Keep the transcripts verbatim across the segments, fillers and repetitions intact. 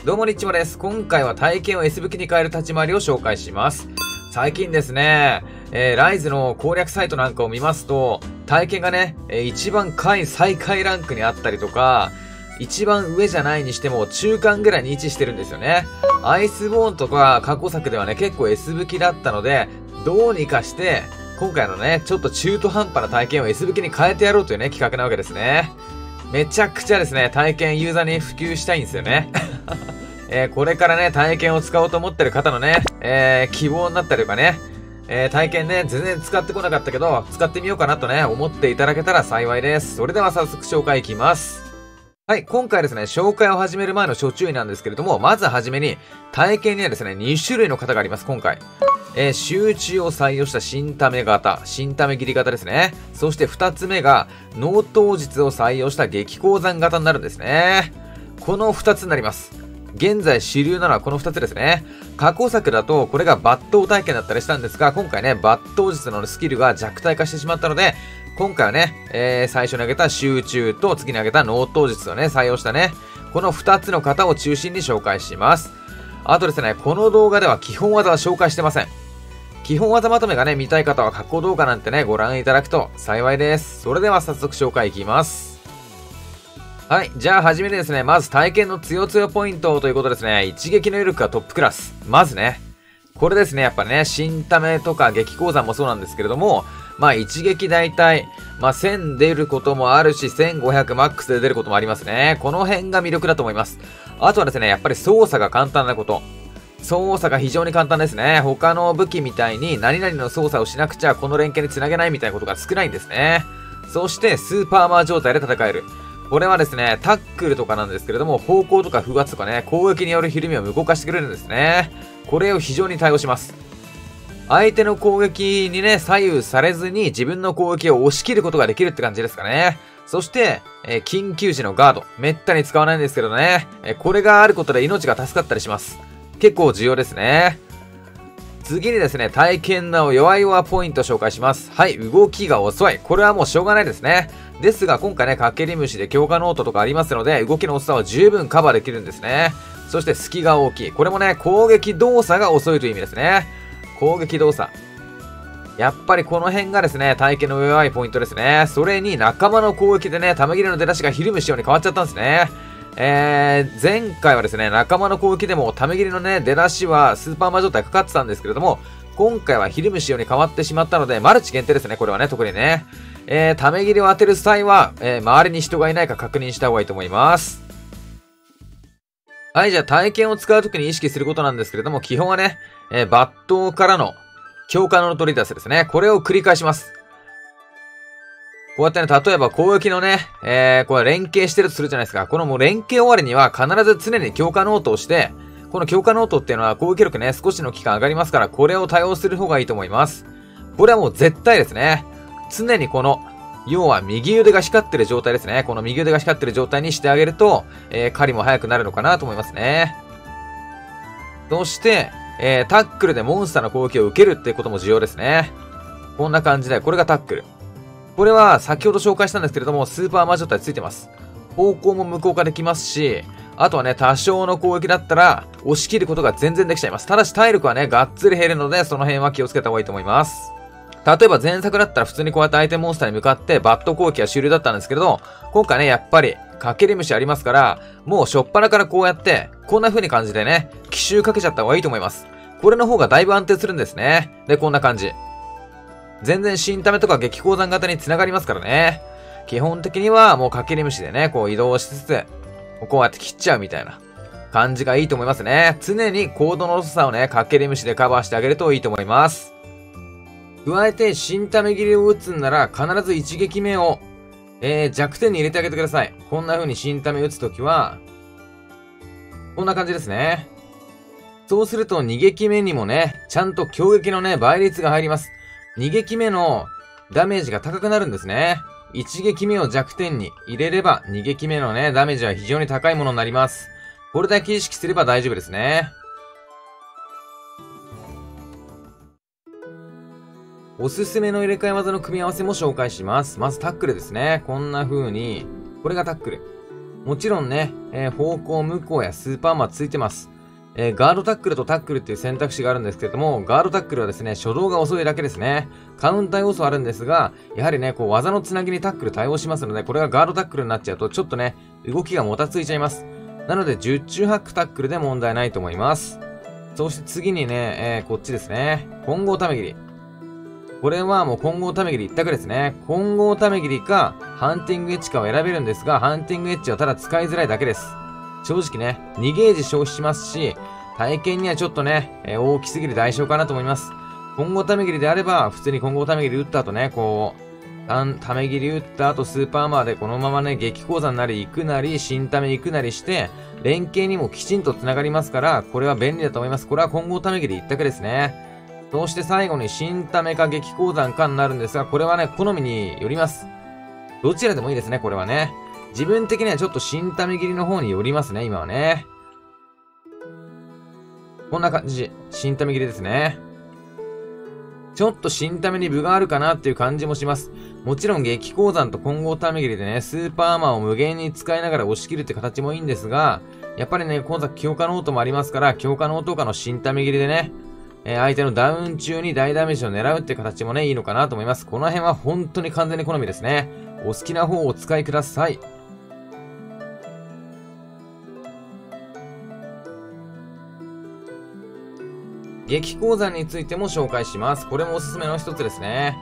どうもリッチモです。今回は体験を S 武器に変える立ち回りを紹介します。最近ですね、えー、ライズの攻略サイトなんかを見ますと、体験がね、えー、一番下位最下位ランクにあったりとか、一番上じゃないにしても中間ぐらいに位置してるんですよね。アイスボーンとか過去作ではね、結構 S 武器だったので、どうにかして、今回のね、ちょっと中途半端な体験を S 武器に変えてやろうというね、企画なわけですね。めちゃくちゃですね、体験ユーザーに普及したいんですよね。えー、これからね、体験を使おうと思ってる方のね、えー、希望になったりとかね、えー、体験ね、全然使ってこなかったけど、使ってみようかなとね、思っていただけたら幸いです。それでは早速紹介いきます。はい、今回ですね、紹介を始める前の初注意なんですけれども、まずはじめに、体験にはですね、に種類の型があります、今回。えー、集中を採用した新ため型、新ため切り型ですね。そしてふたつめが、納刀術を採用した激鉱山型になるんですね。このふたつになります。現在主流なのはこのふたつですね。過去作だとこれが抜刀体験だったりしたんですが、今回ね、抜刀術のスキルが弱体化してしまったので、今回はね、えー、最初に挙げた集中と次に挙げた納刀術をね、採用したね、このふたつの型を中心に紹介します。あとですね、この動画では基本技は紹介してません。基本技まとめがね、見たい方は過去動画なんてね、ご覧いただくと幸いです。それでは早速紹介いきます。はい。じゃあ、はじめにですね、まず体験の強強ポイントということですね。一撃の威力がトップクラス。まずね。これですね、やっぱね、新ためとか激鉱山もそうなんですけれども、まあ一撃大体、まあせん出ることもあるし、せんごひゃくマックスで出ることもありますね。この辺が魅力だと思います。あとはですね、やっぱり操作が簡単なこと。操作が非常に簡単ですね。他の武器みたいに何々の操作をしなくちゃこの連携につなげないみたいなことが少ないんですね。そしてスーパーアーマー状態で戦える。これはですね、タックルとかなんですけれども、方向とか風圧とかね、攻撃によるひるみを無効化してくれるんですね。これを非常に対応します。相手の攻撃にね、左右されずに自分の攻撃を押し切ることができるって感じですかね。そして、えー、緊急時のガード。めったに使わないんですけどね、えー、これがあることで命が助かったりします。結構重要ですね。次にですね、体験の弱々ポイントを紹介します。はい、動きが遅い。これはもうしょうがないですね。ですが、今回ね、かけり虫で強化ノートとかありますので、動きの遅さは十分カバーできるんですね。そして、隙が大きい。これもね、攻撃動作が遅いという意味ですね。攻撃動作。やっぱりこの辺がですね、体験の弱いポイントですね。それに、仲間の攻撃でね、玉切れの出だしがひるむ仕様に変わっちゃったんですね。えー、前回はですね、仲間の攻撃でも、ため切りのね、出だしはスーパーマー状態かかってたんですけれども、今回はひるむ仕様に変わってしまったので、マルチ限定ですね、これはね、特にね。えー、ため切りを当てる際は、えー、周りに人がいないか確認した方がいいと思います。はい、じゃあ体験を使うときに意識することなんですけれども、基本はね、えー、抜刀からの強化の取り出すですね。これを繰り返します。こうやってね、例えば攻撃のね、えー、これ連携してるとするじゃないですか。このもう連携終わりには必ず常に強化ノートをして、この強化ノートっていうのは攻撃力ね、少しの期間上がりますから、これを多用する方がいいと思います。これはもう絶対ですね。常にこの、要は右腕が光ってる状態ですね。この右腕が光ってる状態にしてあげると、えー、狩りも速くなるのかなと思いますね。そして、えー、タックルでモンスターの攻撃を受けるっていうことも重要ですね。こんな感じで、これがタックル。これは先ほど紹介したんですけれども、スーパーマー状態ついてます。方向も無効化できますし、あとはね、多少の攻撃だったら、押し切ることが全然できちゃいます。ただし体力はね、がっつり減るので、その辺は気をつけた方がいいと思います。例えば前作だったら普通にこうやって相手モンスターに向かって、バット攻撃は終了だったんですけれど、今回ね、やっぱり、かけり虫ありますから、もう初っ端からこうやって、こんな風に感じでね、奇襲かけちゃった方がいいと思います。これの方がだいぶ安定するんですね。で、こんな感じ。全然新ためとか激鉱山型に繋がりますからね。基本的にはもうかけり虫でね、こう移動しつつ、こうやって切っちゃうみたいな感じがいいと思いますね。常にコードの遅さをね、かけり虫でカバーしてあげるといいと思います。加えて、新ため切りを打つんなら、必ず一撃目を、えー、弱点に入れてあげてください。こんな風に新ため打つときは、こんな感じですね。そうすると、二撃目にもね、ちゃんと強撃のね、倍率が入ります。二撃目のダメージが高くなるんですね。一撃目を弱点に入れれば、二撃目のね、ダメージは非常に高いものになります。これだけ意識すれば大丈夫ですね。おすすめの入れ替え技の組み合わせも紹介します。まずタックルですね。こんな風に、これがタックル。 もちろんね、えー、方向無効やスーパーアーマーついてます。えー、ガードタックルとタックルっていう選択肢があるんですけれども、ガードタックルはですね、初動が遅いだけですね。カウンター要素あるんですが、やはりね、こう技のつなぎにタックル対応しますので、これがガードタックルになっちゃうと、ちょっとね、動きがもたついちゃいます。なので、十中八九タックルで問題ないと思います。そして次にね、えー、こっちですね。混合ため切り。これはもう混合ため切り一択ですね。混合ため切りか、ハンティングエッジかを選べるんですが、ハンティングエッジはただ使いづらいだけです。正直ね、にゲージ消費しますし、体験にはちょっとね、えー、大きすぎる代償かなと思います。混合ため切りであれば、普通に混合ため切り打った後ね、こう、ため切り打った後スーパーアーマーでこのままね、激鉱山なり行くなり、新ため行くなりして、連携にもきちんと繋がりますから、これは便利だと思います。これは混合ため切り一択ですね。そして最後に新ためか激鉱山かになるんですが、これはね、好みによります。どちらでもいいですね、これはね。自分的にはちょっと新ため切りの方によりますね、今はね。こんな感じ。新ため切りですね。ちょっと新ために分があるかなっていう感じもします。もちろん激鉱山と混合ため切りでね、スーパーアーマーを無限に使いながら押し切るって形もいいんですが、やっぱりね、今作強化ノートもありますから、強化ノートかの新ため切りでね、えー、相手のダウン中に大ダメージを狙うって形もね、いいのかなと思います。この辺は本当に完全に好みですね。お好きな方をお使いください。激鉱山についても紹介します。これもおすすめの一つですね。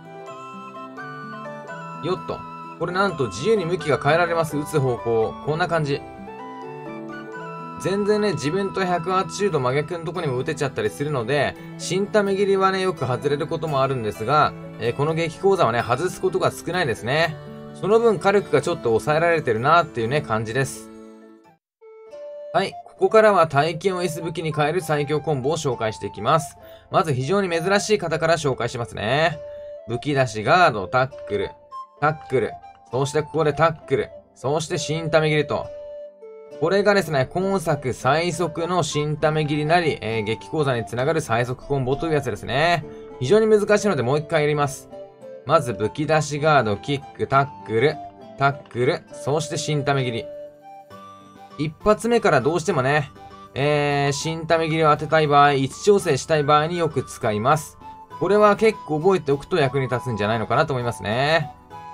よっと。これなんと自由に向きが変えられます。打つ方向。こんな感じ。全然ね、自分とひゃくはちじゅうど真逆のとこにも打てちゃったりするので、新ため切りはね、よく外れることもあるんですが、えー、この激鉱山はね、外すことが少ないですね。その分火力がちょっと抑えられてるなっていうね、感じです。はい。ここからは体験を S 武器に変える最強コンボを紹介していきます。まず非常に珍しい方から紹介しますね。武器出しガード、タックル、タックル、そしてここでタックル、そして新ため切りと。これがですね、今作最速の新ため切りなり、えー、激鉱山につながる最速コンボというやつですね。非常に難しいのでもう一回やります。まず武器出しガード、キック、タックル、タックル、そして新ため切り。一発目からどうしてもね、えー、新ため切りを当てたい場合、位置調整したい場合によく使います。これは結構覚えておくと役に立つんじゃないのかなと思いますね。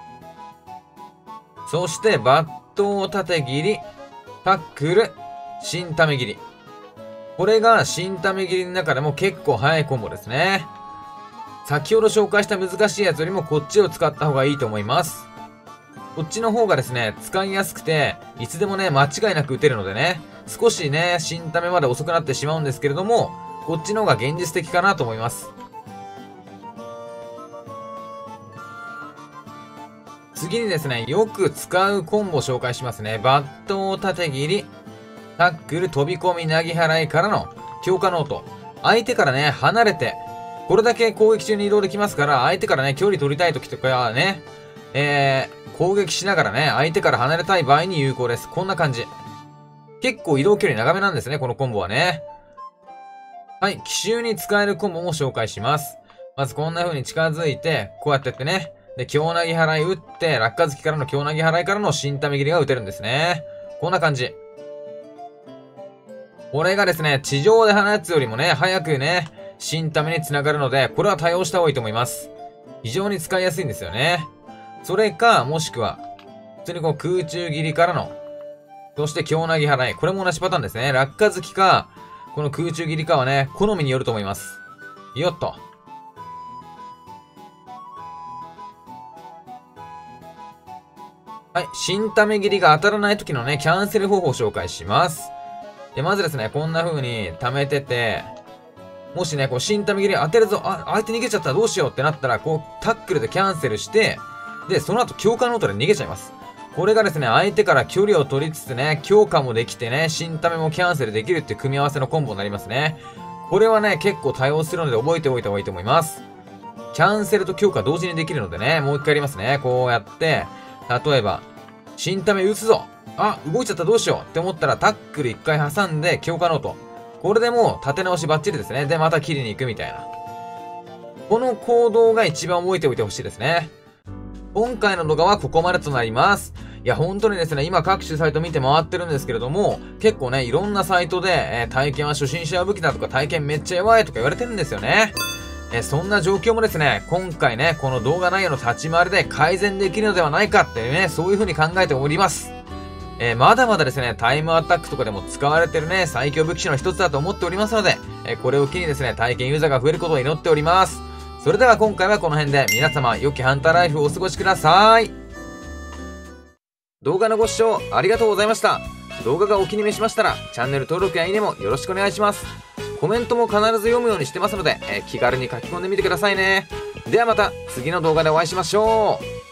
そして、抜刀縦切り、タックル、新ため切り。これが新ため切りの中でも結構早いコンボですね。先ほど紹介した難しいやつよりもこっちを使った方がいいと思います。こっちの方がですね、使いやすくて、いつでもね、間違いなく打てるのでね、少しね、新ためまで遅くなってしまうんですけれども、こっちの方が現実的かなと思います。次にですね、よく使うコンボを紹介しますね。抜刀縦切り、タックル、飛び込み、投げ払いからの強化ノート。相手からね、離れて、これだけ攻撃中に移動できますから、相手からね、距離取りたい時とかはね、えー、攻撃しながらね、相手から離れたい場合に有効です。こんな感じ。結構移動距離長めなんですね、このコンボはね。はい、奇襲に使えるコンボも紹介します。まずこんな風に近づいて、こうやってやってね。で、強投げ払い打って、落下月からの強投げ払いからの新ため切りが打てるんですね。こんな感じ。これがですね、地上で放つよりもね、早くね、新ために繋がるので、これは対応した方がいいと思います。非常に使いやすいんですよね。それか、もしくは、普通にこう空中切りからの、そして強投げ払い。これも同じパターンですね。落下月か、この空中切りかはね、好みによると思います。よっと。はい。新ため切りが当たらない時のね、キャンセル方法を紹介します。で、まずですね、こんな風に溜めてて、もしね、こう、新ため切り当てるぞ、あ、相手逃げちゃったらどうしようってなったら、こう、タックルでキャンセルして、で、その後強化ノートで逃げちゃいます。これがですね、相手から距離を取りつつね、強化もできてね、新ためもキャンセルできるっていう組み合わせのコンボになりますね。これはね、結構対応するので覚えておいた方がいいと思います。キャンセルと強化同時にできるのでね、もう一回やりますね。こうやって、例えば、新ため打つぞ、あ、動いちゃったどうしようって思ったらタックル一回挟んで強化ノート。これでもう立て直しバッチリですね。で、また切りに行くみたいな。この行動が一番覚えておいてほしいですね。今回の動画はここまでとなります。 いや、本当にですね、今各種サイト見て回ってるんですけれども、結構ね、いろんなサイトで、えー、体験は初心者武器だとか、体験めっちゃ弱いとか言われてるんですよね。えー、そんな状況もですね、今回ね、この動画内容の立ち回りで改善できるのではないかっていうね、そういう風に考えております。えー、まだまだですね、タイムアタックとかでも使われてるね、最強武器種の一つだと思っておりますので、えー、これを機にですね、体験ユーザーが増えることを祈っております。それでは今回はこの辺で、皆様、良きハンターライフをお過ごしください。動画のご視聴ありがとうございました。動画がお気に召しましたら、チャンネル登録やいいねもよろしくお願いします。コメントも必ず読むようにしてますので、えー、気軽に書き込んでみてくださいね。ではまた次の動画でお会いしましょう。